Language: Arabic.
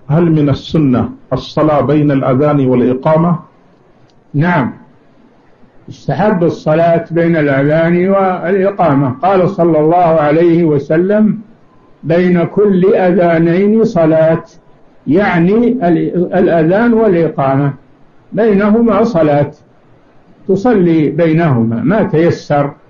هل من السنة الصلاة بين الأذان والإقامة؟ نعم، استحب الصلاة بين الأذان والإقامة. قال صلى الله عليه وسلم: بين كل أذانين صلاة، يعني الأذان والإقامة بينهما صلاة، تصلي بينهما ما تيسر.